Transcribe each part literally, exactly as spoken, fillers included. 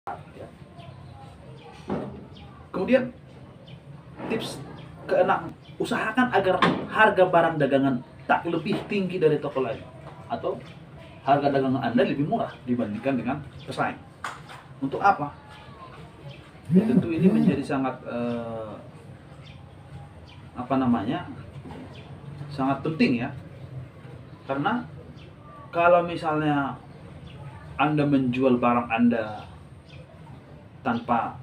Ya. Kemudian tips keenam, usahakan agar harga barang dagangan tak lebih tinggi dari toko lain atau harga dagangan Anda lebih murah dibandingkan dengan pesaing. Untuk apa? Ya, tentu ini menjadi sangat eh, apa namanya sangat penting ya, karena kalau misalnya Anda menjual barang Anda tanpa,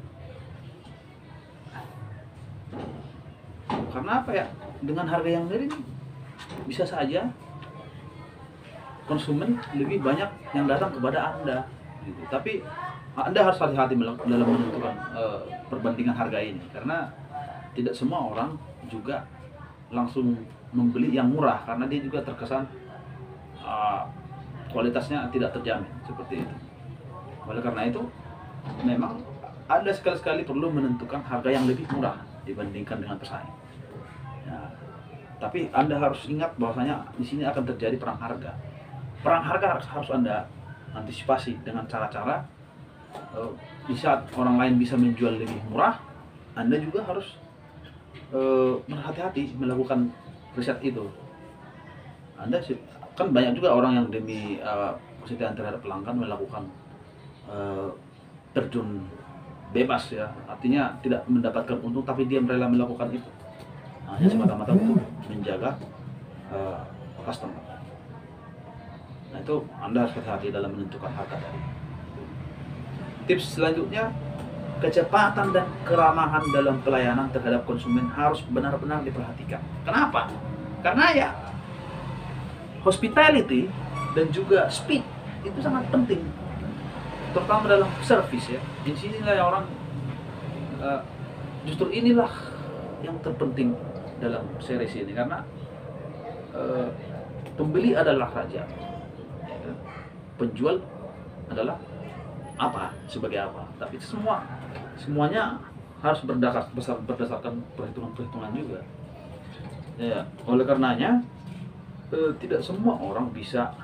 karena apa ya, dengan harga yang miring bisa saja konsumen lebih banyak yang datang kepada Anda gitu. Tapi Anda harus hati-hati dalam menentukan uh, perbandingan harga ini, karena tidak semua orang juga langsung membeli yang murah, karena dia juga terkesan uh, kualitasnya tidak terjamin seperti itu. Oleh karena itu memang Anda sekali-sekali perlu menentukan harga yang lebih murah dibandingkan dengan pesaing. Ya, tapi Anda harus ingat bahwasanya di sini akan terjadi perang harga. Perang harga harus, harus Anda antisipasi dengan cara-cara uh, di saat orang lain bisa menjual lebih murah, Anda juga harus uh, berhati-hati melakukan riset itu. Anda kan banyak juga orang yang demi uh, kesetiaan terhadap pelanggan melakukan uh, terjun bebas ya, artinya tidak mendapatkan untung tapi dia rela melakukan itu hanya semata-mata untuk menjaga uh, customer. Nah itu Anda harus hati-hati dalam menentukan harga tadi. Tips selanjutnya, kecepatan dan keramahan dalam pelayanan terhadap konsumen harus benar-benar diperhatikan. Kenapa? Karena ya hospitality dan juga speed itu sangat penting, terutama dalam service ya. Di sinilah yang orang uh, justru inilah yang terpenting dalam series ini, karena uh, pembeli adalah raja, ya, penjual adalah apa sebagai apa, tapi semua semuanya harus berdasar, berdasarkan perhitungan-perhitungan juga. Ya, oleh karenanya eh, tidak semua orang bisa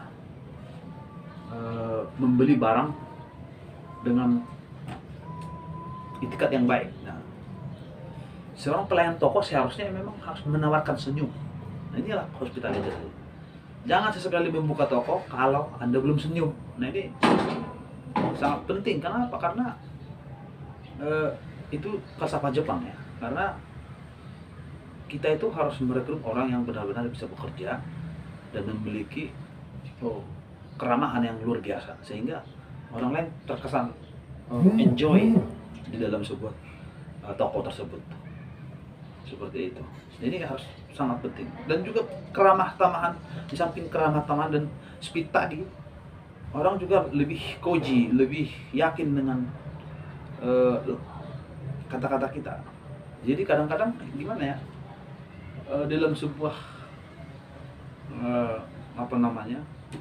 eh, membeli barang dengan itikat yang baik. Nah, seorang pelayan toko seharusnya memang harus menawarkan senyum. Nah, inilah hospitality. Jangan sesekali membuka toko kalau Anda belum senyum. Nah, ini sangat penting. Kenapa? Karena eh, itu falsafah Jepang ya. Karena kita itu harus merekrut orang yang benar-benar bisa bekerja dan memiliki oh, keramahan yang luar biasa, sehingga orang lain terkesan oh, enjoy di dalam sebuah uh, toko tersebut. Seperti itu. Ini harus sangat penting. Dan juga keramah tamahan. Di samping keramah tamahan dan speed tadi, orang juga lebih koji, lebih yakin dengan uh, kata-kata kita. Jadi kadang-kadang gimana ya, uh, dalam sebuah uh, apa namanya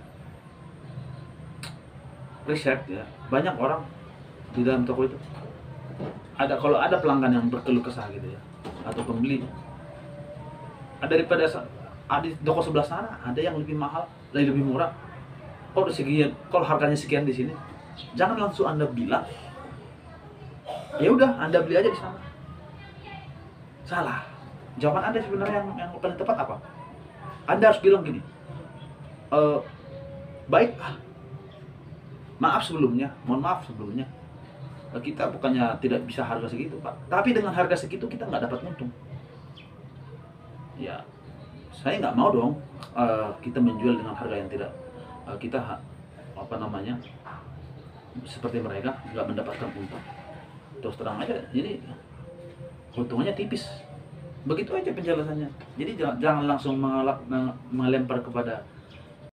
riset ya, banyak orang di dalam toko itu ada, kalau ada pelanggan yang berkeluh kesah gitu ya, atau pembeli, ada daripada ada di toko sebelah sana ada yang lebih mahal, lebih murah, kok udah sekian, kalau harganya sekian di sini, jangan langsung Anda bilang ya udah Anda beli aja di sana. Salah. Jawaban Anda sebenarnya yang, yang paling tepat apa? Anda harus bilang gini, e, baik, maaf sebelumnya, mohon maaf sebelumnya, kita bukannya tidak bisa harga segitu Pak, tapi dengan harga segitu kita nggak dapat untung. Ya, saya nggak mau dong uh, kita menjual dengan harga yang tidak uh, kita apa namanya seperti mereka nggak mendapatkan untung. Terus terang aja, jadi untungnya tipis. Begitu aja penjelasannya. Jadi jangan, jangan langsung mengelak, melempar kepada